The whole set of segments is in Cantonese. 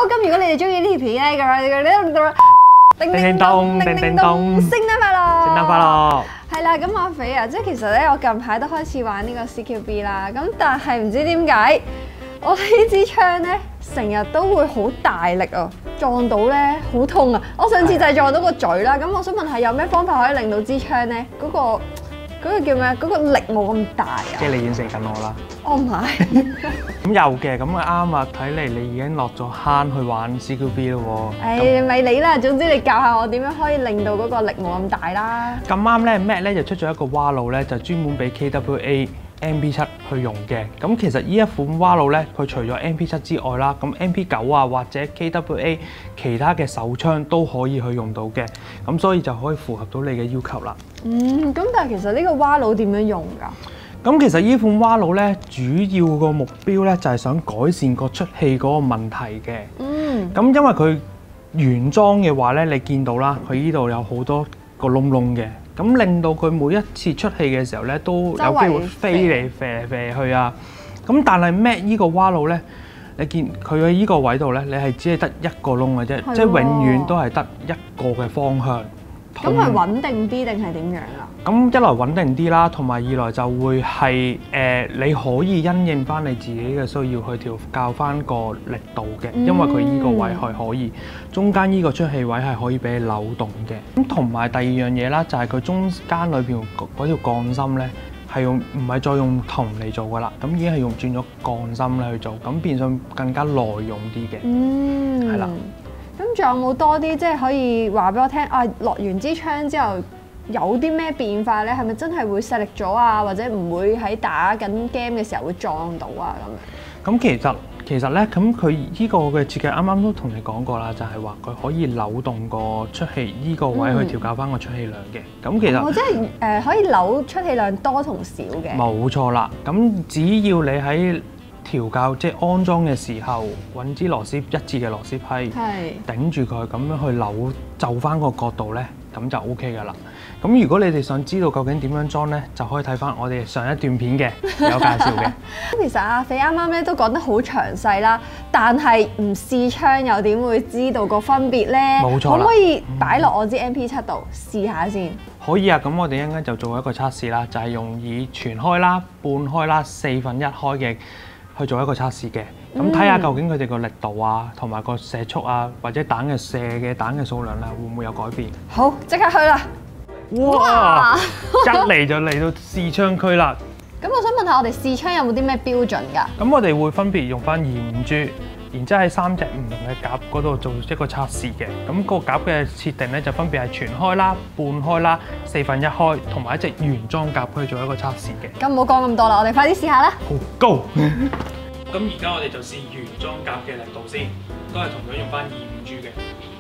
咁如果你哋中意呢條片咧，叮叮咚，叮叮咚， 聖誕快樂！ 聖誕快樂！ 係啦，咁阿肥啊，即係其實咧，我近排都開始玩呢個 CQB 啦，咁但係唔知點解，我呢支槍咧成日都會好大力啊，撞到咧好痛啊！我上次就係撞到個嘴啦，咁我想問下有咩方法可以令到支槍咧嗰個叫咩？嗰個力冇咁大啊！ 即係你應承緊我啦。 哦唔係， 咁有嘅，咁啊啱啊！睇嚟你已經落咗坑去玩 CQB 咯喎。 誒咪你啦，總之你教下我點樣可以令到嗰個力冇咁大啦。 咁啱咧，Mac 咧就出咗一個蛙爐咧，就專門俾 KWA MP7 去用嘅。咁其實呢一款蛙爐咧，佢除咗 MP7 之外啦，咁 MP9啊或者 KWA 其他嘅手槍都可以去用到嘅。咁所以就可以符合到你嘅要求啦。 咁但係其實呢個蛙爐點樣用㗎？ 咁其實呢款蛙爐咧，主要個目標咧就係想改善個出氣嗰個問題嘅。咁因為佢原裝嘅話咧，你見到啦，佢呢度有好多個窿窿嘅，咁令到佢每一次出氣嘅時候咧，都有機會飛嚟飛嚟飛去啊。咁但係 Mac 呢個蛙爐咧，你見佢喺呢個位度咧，你係只係得一個窿嘅啫，即係永遠都係得一個嘅方向。 咁係穩定啲定係點樣啊？咁一來穩定啲啦，同埋二來就會係你可以因應翻你自己嘅需要去調校翻個力度嘅，因為佢依個位係可以中間依個出氣位係可以俾你扭動嘅。咁同埋第二樣嘢啦，就係佢中間裏邊嗰條鋼芯咧係唔係再用銅嚟做噶啦，咁已經係轉咗鋼芯咧去做，咁變相更加耐用啲嘅。係啦。 咁仲有冇多啲即係可以話俾我聽啊？落完支槍之後有啲咩變化咧？係咪真係會細力咗啊？或者唔會喺打緊 game 嘅時候會撞到啊咁樣？ 咁其實咧，咁佢依個嘅設計啱啱都同你講過啦，就係話佢可以扭動個出氣依個位去調校翻個出氣量嘅。咁其實即係可以扭出氣量多同少嘅。冇錯啦。咁只要你喺調校即係安裝嘅時候，揾支螺絲一致嘅螺絲批，頂住佢咁樣去扭就翻個角度咧，咁就 OK 噶啦。咁如果你哋想知道究竟點樣裝咧，就可以睇翻我哋上一段片嘅有介紹嘅。 其實阿肥啱啱咧都講得好詳細啦，但係唔試槍又點會知道個分別咧？冇錯啦。可唔可以擺落我支 MP7 度試下先？ 可以啊，咁我哋一陣間就做一個測試啦，就係用以全開啦、半開啦、1/4開嘅去做一個測試嘅，咁睇下究竟佢哋個力度啊，同埋個射速啊，或者彈嘅數量啦，會唔會有改變？ 好，即刻去啦！ 哇！一嚟就嚟到試槍區啦。 咁我想問下，我哋試槍有冇啲咩標準㗎？ 咁我哋會分別用翻2.5G，然之後喺3隻唔同嘅夾嗰度做一個測試嘅。咁個夾嘅設定咧就分別係全開啦、半開啦、1/4開，同埋一隻原裝夾去做一個測試嘅。 咁唔好講咁多啦，我哋快啲試下啦。 好 ，Go！ 咁而家我哋就試原裝夾嘅力度先，都係同樣用翻2.5G嘅。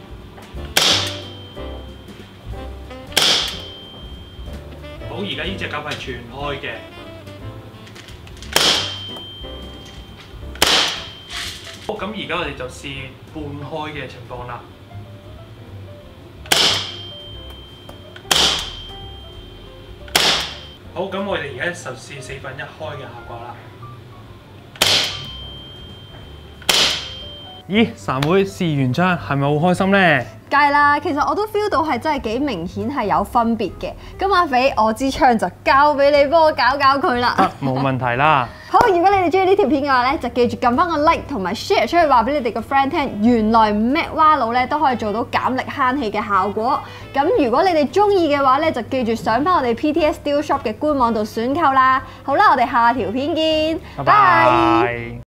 好，而家呢隻夾係全開嘅。好，咁而家我哋就試半開嘅情況啦。好，咁我哋而家就試1/4開嘅效果啦。咦，散妹試完槍係咪好開心呢？ 梗係啦，其實我都 feel 到係真係幾明顯係有分別嘅。咁阿肥，我支槍就交俾你幫我搞佢啦。 冇問題啦。 好，如果你哋中意呢條片嘅話咧，就記住撳翻個 like 同埋 share 出去話俾你哋個 friend 聽，原來 Mac 蛙爐咧都可以做到減力慳氣嘅效果。咁如果你哋中意嘅話咧，就記住上翻我哋 PTS Steel Shop 嘅官網度選購啦。好啦，我哋下條片見，拜拜。